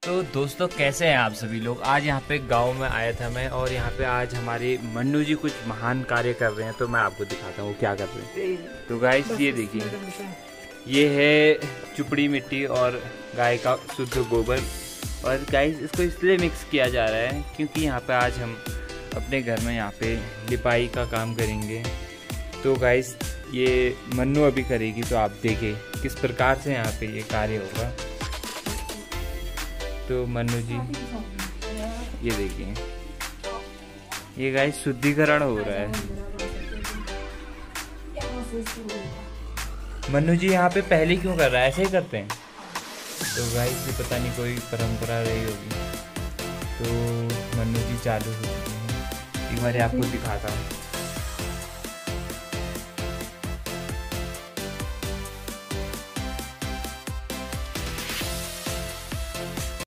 तो दोस्तों कैसे हैं आप सभी लोग। आज यहाँ पे गांव में आया था मैं और यहाँ पे आज हमारे मन्नू जी कुछ महान कार्य कर रहे हैं, तो मैं आपको दिखाता हूँ क्या कर रहे हैं। तो गाइस ये देखिए, ये है चुपड़ी मिट्टी और गाय का शुद्ध गोबर। और गाइस इसको इसलिए मिक्स किया जा रहा है क्योंकि यहाँ पे आज हम अपने घर में यहाँ पे लिपाई का काम करेंगे। तो गाइस ये मन्नू अभी करेगी, तो आप देखिए किस प्रकार से यहाँ पे ये कार्य होगा। तो मन्नू जी ये देखिए, ये गाइस शुद्धिकरण हो रहा है। मन्नू जी यहाँ पे पहले क्यों कर रहा है, ऐसे ही करते हैं। तो गाइस ये पता नहीं कोई परंपरा रही होगी। तो मन्नू जी चालू हो चुकी हैं, एक बार आपको दिखाता हूँ।